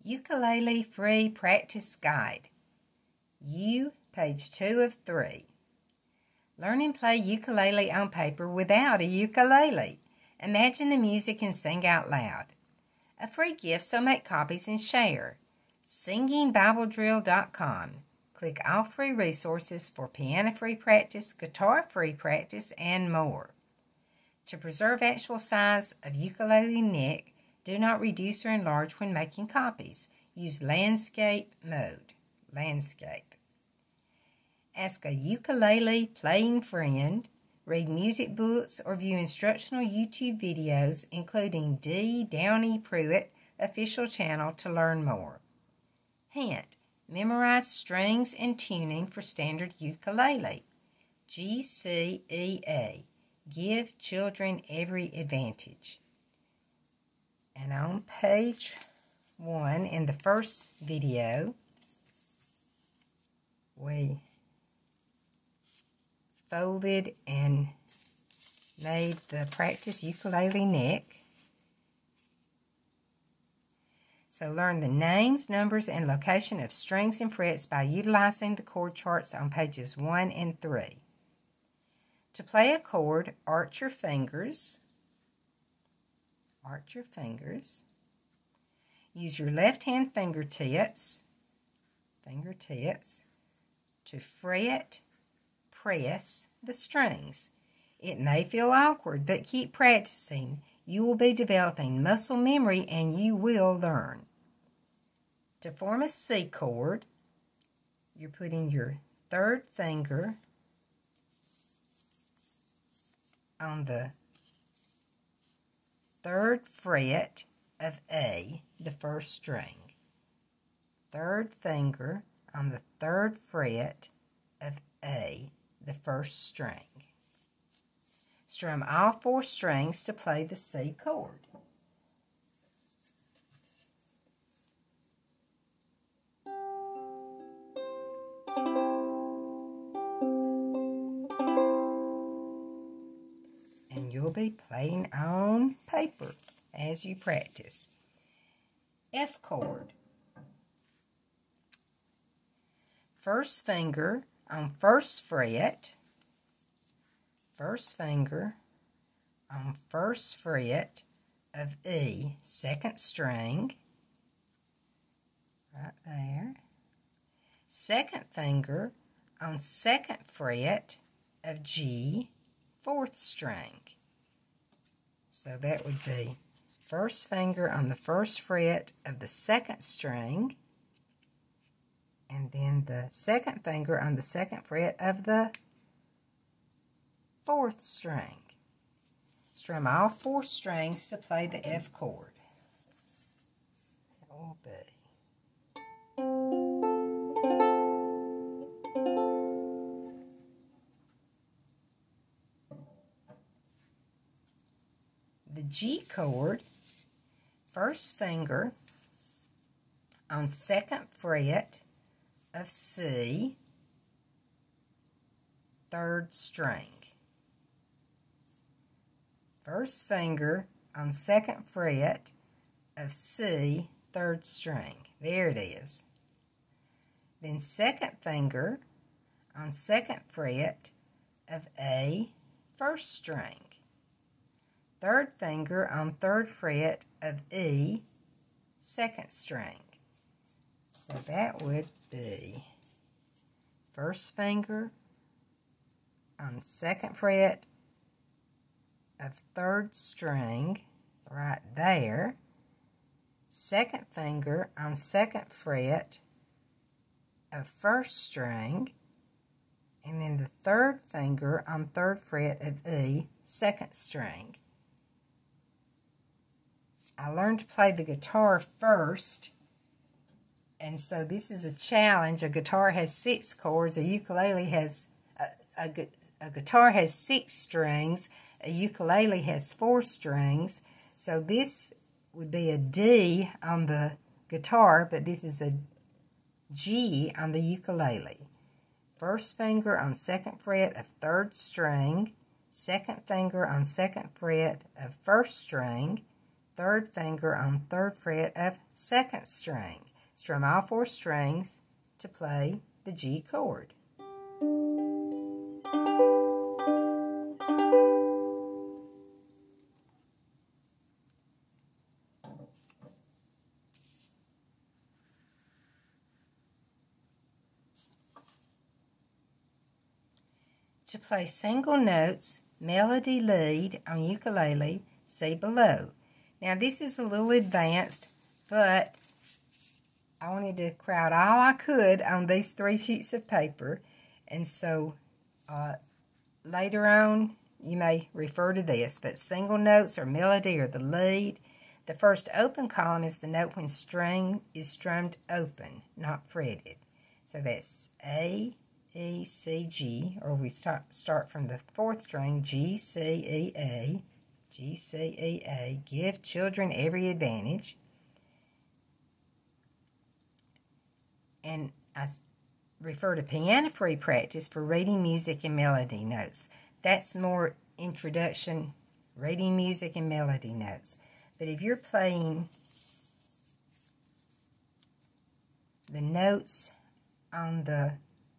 Ukulele Free Practice Guide. Page 2 of 3. Learn and play ukulele on paper without a ukulele. Imagine the music and sing out loud. A free gift, so make copies and share. SingingBibleDrill.com. Click all free resources for piano free practice, guitar free practice, and more. To preserve actual size of ukulele neck, do not reduce or enlarge when making copies. Use landscape mode. Landscape. Ask a ukulele playing friend. Read music books or view instructional YouTube videos, including D. Downey Pruitt official channel to learn more. Hint: memorize strings and tuning for standard ukulele. GCEA. Give children every advantage. And on page 1 in the first video, we folded and made the practice ukulele neck. So learn the names, numbers, and location of strings and frets by utilizing the chord charts on pages 1 and 3. To play a chord, arch your fingers. Arch your fingers. Use your left hand fingertips to fret, press the strings. It may feel awkward, but keep practicing. You will be developing muscle memory and you will learn. To form a C chord, you're putting your third finger on the third fret of A, the first string. Third finger on the third fret of A, the first string. Strum all 4 strings to play the C chord. And you'll be playing on paper as you practice. F chord. First finger on first fret. First finger on first fret of E, second string. Right there. Second finger on second fret of G, fourth string. So that would be first finger on the first fret of the second string, and then the second finger on the second fret of the fourth string. Strum all 4 strings to play the F chord. It will be. The G chord, first finger on second fret of C, third string. First finger on second fret of C, third string. There it is. Then second finger on second fret of A, first string. Third finger on third fret of E, second string. So that would be first finger on second fret of third string, right there. Second finger on second fret of first string, and then the third finger on third fret of E, second string. I learned to play the guitar first, and so this is a challenge. A guitar has 6 chords. A ukulele has a guitar has 6 strings. A ukulele has 4 strings. So this would be a D on the guitar, but this is a G on the ukulele. First finger on second fret of third string. Second finger on second fret of first string. third finger on 3rd fret of 2nd string. Strum all 4 strings to play the G chord. To play single notes, melody lead on ukulele, see below. Now this is a little advanced, but I wanted to crowd all I could on these 3 sheets of paper, and so later on you may refer to this, but single notes or melody or the lead. The first open column is the note when string is strummed open, not fretted. So that's A, E, C, G, or we start from the 4th string, G, C, E, A, G, C, E, A. Give children every advantage. And I refer to piano free practice for reading music and melody notes. That's more introduction, reading music and melody notes. But if you're playing the notes on the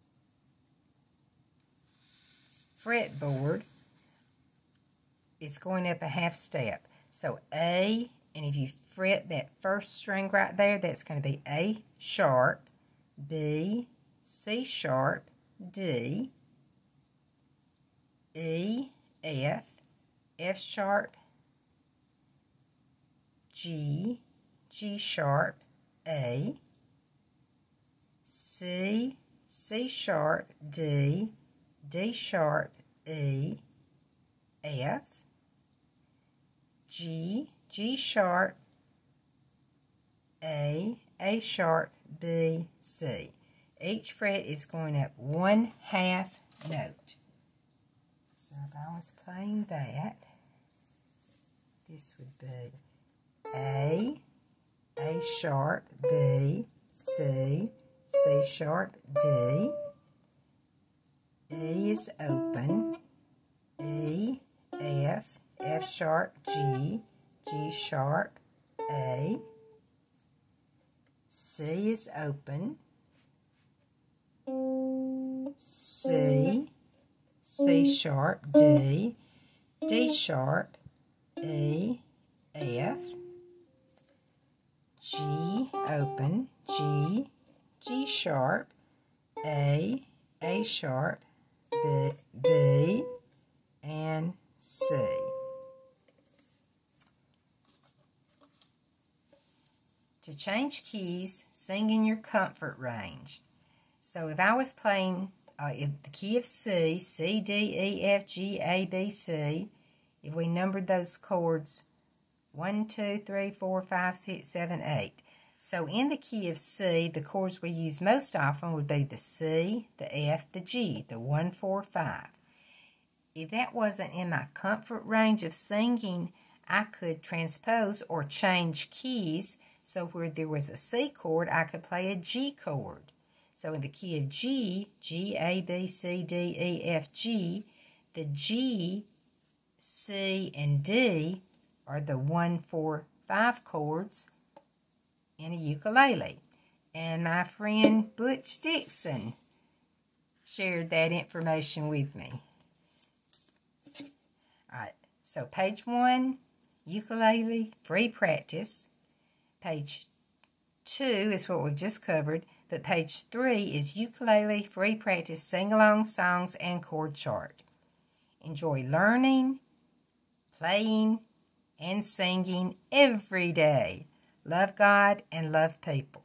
fretboard, it's going up a half step. So A, and if you fret that first string right there, that's going to be A sharp, B, C sharp, D, E, F, F sharp, G, G sharp, A, C, C sharp, D, D sharp, E, F, G, G sharp, A sharp, B, C. Each fret is going up 1/2 note. So if I was playing that, this would be A sharp, B, C, C sharp, D. E is open, E, F, F sharp, G, G sharp, A. C is open, C, C sharp, D, D sharp, E, F, G open, G, G sharp, A sharp, B, and C. To change keys, sing in your comfort range. So if I was playing in the key of C, C, D, E, F, G, A, B, C, if we numbered those chords 1, 2, 3, 4, 5, 6, 7, 8. So in the key of C, the chords we use most often would be the C, the F, the G, the 1, 4, 5. If that wasn't in my comfort range of singing, I could transpose or change keys. So where there was a C chord, I could play a G chord. So in the key of G, G, A, B, C, D, E, F, G, the G, C, and D are the 1, 4, 5 chords in a ukulele. And my friend Butch Dixon shared that information with me. Alright, so page 1, ukulele, free practice. Page 2 is what we've just covered, but page 3 is ukulele, free practice, sing-along songs, and chord chart. Enjoy learning, playing, and singing every day. Love God and love people.